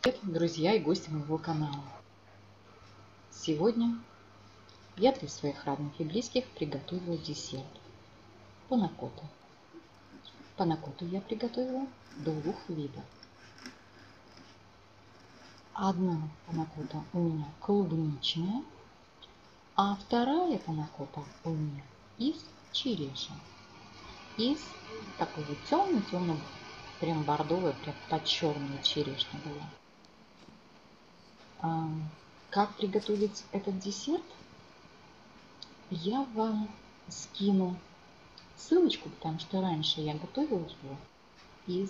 Привет, друзья и гости моего канала. Сегодня я для своих родных и близких приготовила десерт панакотта. Панакотту я приготовила двух видов. Одна панакотта у меня клубничная, а вторая панакотта у меня из черешни. Из такого темно-темного, прям бордовая, прям под черную черешню была. Как приготовить этот десерт, я вам скину ссылочку, потому что раньше я готовила его из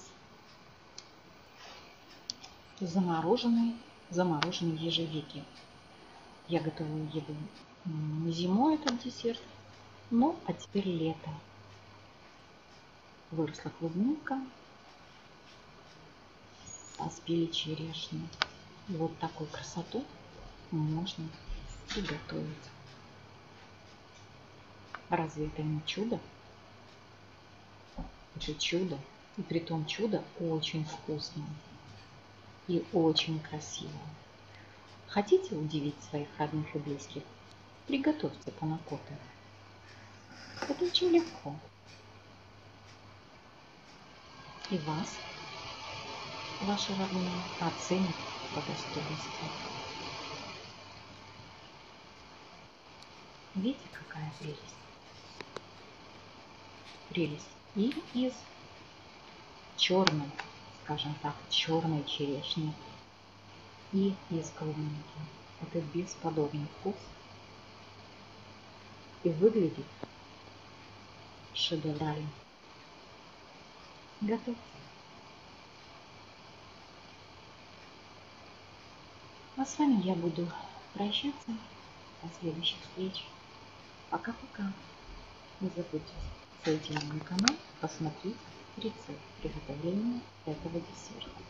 замороженной ежевики. Я готовила его зимой, этот десерт, но а теперь лето. Выросла клубника, поспели черешню. И вот такую красоту можно приготовить. Разве это не чудо? Это чудо. И при том чудо очень вкусное и очень красивое. Хотите удивить своих родных и близких? Приготовьте панакотты. Это очень легко. И вас, ваши родные, оценят по достоинству. Видите, какая прелесть? Прелесть и из черной, скажем так, черной черешни, и из клубники. Это бесподобный вкус. И выглядит шедеврально. Готовьте. А с вами я буду прощаться. До следующих встреч. Пока-пока. Не забудьте зайти на мой канал, посмотреть рецепт приготовления этого десерта.